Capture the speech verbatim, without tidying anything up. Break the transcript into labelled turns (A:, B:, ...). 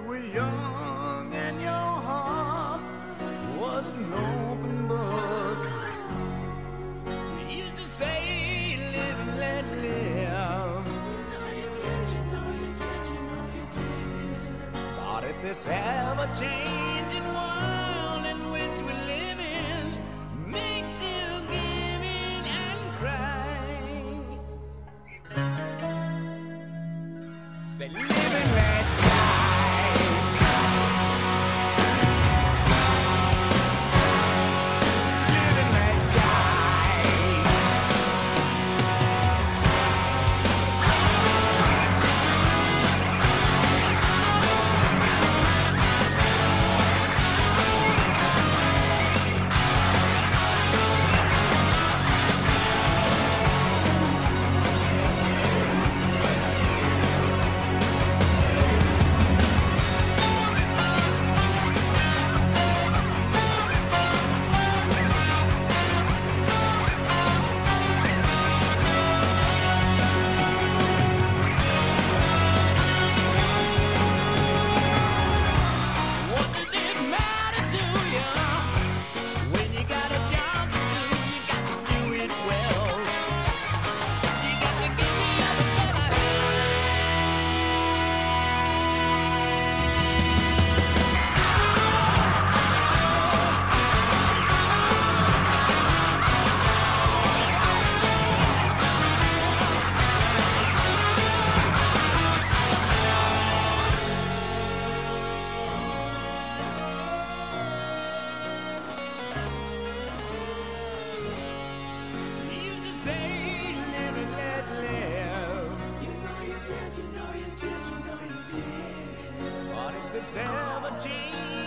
A: were young and your heart was an open book. You used to say, live and let live. You know you did, you know you did, you know you did. But if this ever-changing world in which we live in makes you give in and cry, say, live and let die. Live and let die. What does it matter to you when you got a job to do? You got to do it well. You got to give the other fella You just say, live and let live. You know you did, you know you did, you know you did. But if it's ever changed